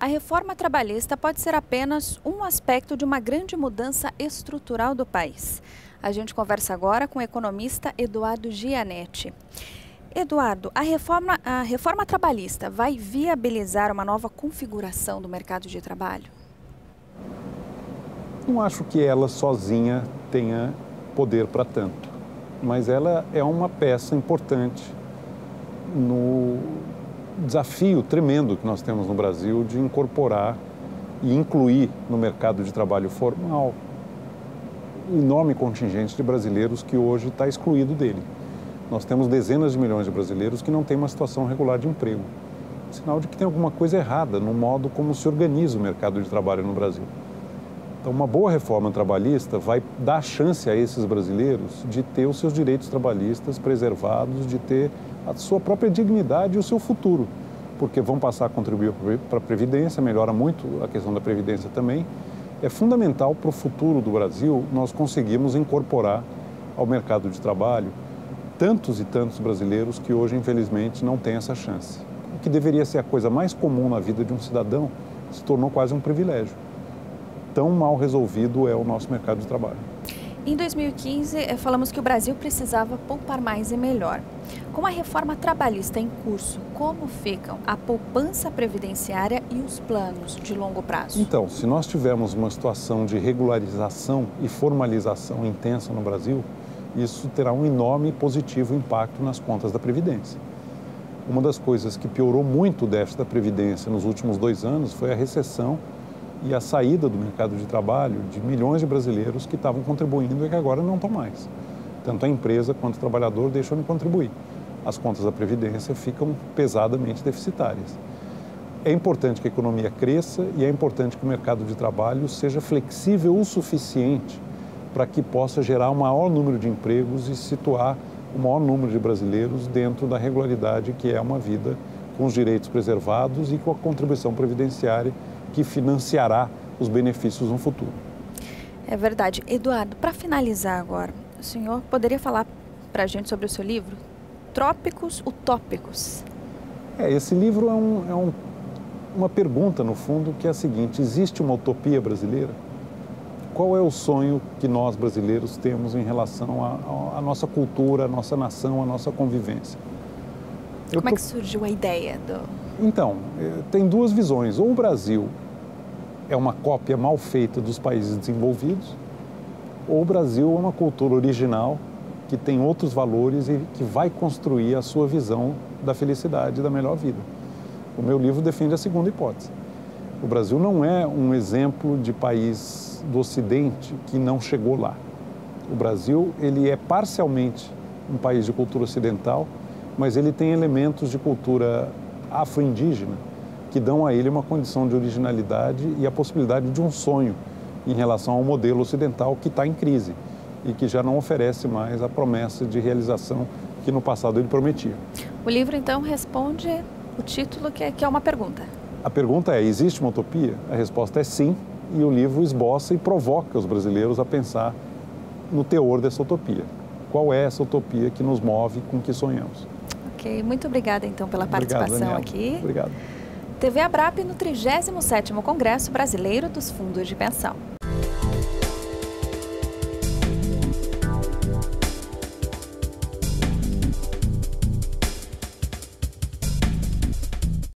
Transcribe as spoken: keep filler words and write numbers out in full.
reforma trabalhista pode ser apenas um aspecto de uma grande mudança estrutural do país. A gente conversa agora com o economista Eduardo Gianetti. Eduardo, a reforma, a reforma trabalhista vai viabilizar uma nova configuração do mercado de trabalho? Não acho que ela sozinha tenha poder para tanto, mas ela é uma peça importante no desafio tremendo que nós temos no Brasil de incorporar e incluir no mercado de trabalho formal um enorme contingente de brasileiros que hoje está excluído dele. Nós temos dezenas de milhões de brasileiros que não têm uma situação regular de emprego. Sinal de que tem alguma coisa errada no modo como se organiza o mercado de trabalho no Brasil. Então, uma boa reforma trabalhista vai dar chance a esses brasileiros de ter os seus direitos trabalhistas preservados, de ter a sua própria dignidade e o seu futuro, porque vão passar a contribuir para a Previdência, melhora muito a questão da Previdência também. É fundamental para o futuro do Brasil nós conseguirmos incorporar ao mercado de trabalho tantos e tantos brasileiros que hoje, infelizmente, não têm essa chance. O que deveria ser a coisa mais comum na vida de um cidadão se tornou quase um privilégio. Tão mal resolvido é o nosso mercado de trabalho. Em dois mil e quinze, falamos que o Brasil precisava poupar mais e melhor. Com a reforma trabalhista em curso, como ficam a poupança previdenciária e os planos de longo prazo? Então, se nós tivermos uma situação de regularização e formalização intensa no Brasil, isso terá um enorme e positivo impacto nas contas da Previdência. Uma das coisas que piorou muito o déficit da Previdência nos últimos dois anos foi a recessão e a saída do mercado de trabalho de milhões de brasileiros que estavam contribuindo e que agora não estão mais. Tanto a empresa quanto o trabalhador deixam de contribuir. As contas da Previdência ficam pesadamente deficitárias. É importante que a economia cresça e é importante que o mercado de trabalho seja flexível o suficiente para que possa gerar o maior número de empregos e situar o maior número de brasileiros dentro da regularidade que é uma vida com os direitos preservados e com a contribuição previdenciária que financiará os benefícios no futuro. É verdade. Eduardo, para finalizar agora, o senhor poderia falar para a gente sobre o seu livro, Trópicos Utópicos? É, esse livro é, um, é um, uma pergunta, no fundo, que é a seguinte: existe uma utopia brasileira? Qual é o sonho que nós brasileiros temos em relação à nossa cultura, à nossa nação, à nossa convivência? Eu Como é que surgiu a ideia do... Então, tem duas visões. Ou o Brasil é uma cópia mal feita dos países desenvolvidos, ou o Brasil é uma cultura original que tem outros valores e que vai construir a sua visão da felicidade e da melhor vida. O meu livro defende a segunda hipótese. O Brasil não é um exemplo de país do Ocidente que não chegou lá. O Brasil, ele é parcialmente um país de cultura ocidental, mas ele tem elementos de cultura afro-indígena que dão a ele uma condição de originalidade e a possibilidade de um sonho em relação ao modelo ocidental que está em crise e que já não oferece mais a promessa de realização que no passado ele prometia. O livro, então, responde o título que é, que é uma pergunta. A pergunta é: existe uma utopia? A resposta é sim, e o livro esboça e provoca os brasileiros a pensar no teor dessa utopia. Qual é essa utopia que nos move, com que sonhamos? Ok, muito obrigada então pela participação. Obrigado, aqui. Obrigado. T V Abrap no trigésimo sétimo Congresso Brasileiro dos Fundos de Pensão.